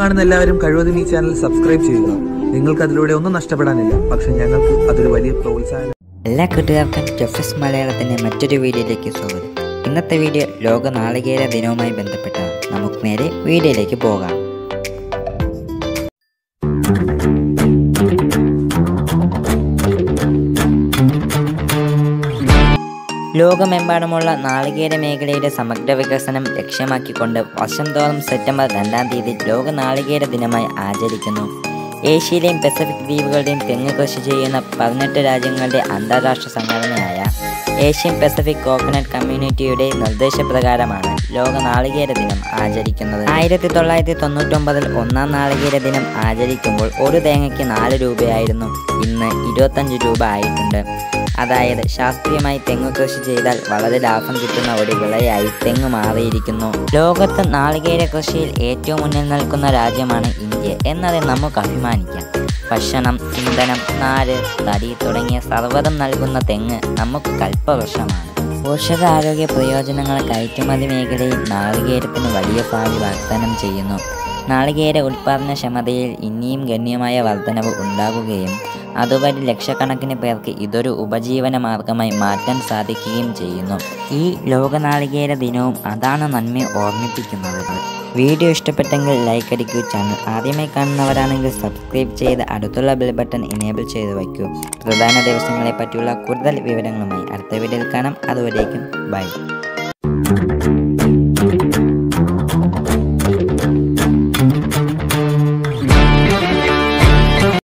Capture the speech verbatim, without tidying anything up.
കാണുന്ന എല്ലാവരും കഴിവതും ഈ ചാനൽ സബ്സ്ക്രൈബ് ചെയ്യുക. നിങ്ങൾക്ക് അതിലൂടെ ഒന്നും നഷ്ടപ്പെടാനില്ല, പക്ഷെ ഞങ്ങൾക്ക് അതൊരു വലിയ പ്രോത്സാഹനം. എല്ലാ കൂട്ടുകാർക്കും ജഫ്സ് മലയാളത്തിൻ്റെ മറ്റൊരു വീഡിയോയിലേക്ക് സ്വാഗതം. ഇന്നത്തെ വീഡിയോ ലോക നാളികേര ദിനവുമായി ബന്ധപ്പെട്ടാണ്. നമുക്ക് നേരെ വീഡിയോയിലേക്ക് പോകാം. ലോകമെമ്പാടുമുള്ള നാളികേര മേഖലയുടെ സമഗ്ര വികസനം ലക്ഷ്യമാക്കിക്കൊണ്ട് വർഷം തോറും സെപ്റ്റംബർ രണ്ടാം തീയതി ലോക നാളികേര ദിനമായി ആചരിക്കുന്നു. ഏഷ്യയിലെയും പസഫിക് ദ്വീപുകളുടെയും തെങ്ങ് കൃഷി ചെയ്യുന്ന പതിനെട്ട് രാജ്യങ്ങളുടെ അന്താരാഷ്ട്ര സംഘടനയായ ഏഷ്യൻ പസഫിക് കോക്കനട്ട് കമ്മ്യൂണിറ്റിയുടെ നിർദ്ദേശപ്രകാരമാണ് ലോക നാളികേര ദിനം ആചരിക്കുന്നത്. ആയിരത്തി തൊള്ളായിരത്തി തൊണ്ണൂറ്റൊമ്പതിൽ ഒന്നാം നാളികേര ദിനം ആചരിക്കുമ്പോൾ ഒരു തേങ്ങയ്ക്ക് നാല് രൂപയായിരുന്നു. ഇന്ന് ഇരുപത്തഞ്ച് രൂപ ആയിട്ടുണ്ട്. അതായത് ശാസ്ത്രീയമായി തെങ്ങ് കൃഷി ചെയ്താൽ വളരെ ലാഭം കിട്ടുന്ന ഒരു വിളയായി തെങ്ങ് മാറിയിരിക്കുന്നു. ലോകത്ത് നാളികേര കൃഷിയിൽ ഏറ്റവും മുന്നിൽ നിൽക്കുന്ന രാജ്യമാണ് ഇന്ത്യ എന്നതിൽ നമുക്ക് അഭിമാനിക്കാം. ഭക്ഷണം, ഇന്ധനം, നാര്, തടി തുടങ്ങിയ സർവ്വതും നൽകുന്ന തെങ്ങ് നമുക്ക് കൽപ്പവൃക്ഷമാണ്. പോഷകാരോഗ്യ പ്രയോജനങ്ങൾ കയറ്റുമതി മേഖലയിൽ നാളികേരത്തിന് വലിയ ഭാവി വാഗ്ദാനം ചെയ്യുന്നു. നാളികേര ഉൽപ്പാദനക്ഷമതയിൽ ഇനിയും ഗണ്യമായ വർധനവ് ഉണ്ടാകുകയും അതുവഴി ലക്ഷക്കണക്കിന് പേർക്ക് ഇതൊരു ഉപജീവന മാർഗമായി മാറ്റാൻ സാധിക്കുകയും ചെയ്യുന്നു. ഈ ലോക നാളികേര ദിനവും അതാണ് നമ്മെ ഓർമ്മിപ്പിക്കുന്നത്. വീഡിയോ ഇഷ്ടപ്പെട്ടെങ്കിൽ ലൈക്ക് അടിക്കൂ. ചാനൽ ആദ്യമായി കാണുന്നവരാണെങ്കിൽ സബ്സ്ക്രൈബ് ചെയ്ത് അടുത്തുള്ള ബെൽ ബട്ടൺ എനേബിൾ ചെയ്ത് വയ്ക്കൂ. പ്രധാന ദിവസങ്ങളെ പറ്റിയുള്ള കൂടുതൽ വിവരങ്ങളുമായി അടുത്ത വീഡിയോയിൽ കാണാം. അതുവരേക്കും ബൈ.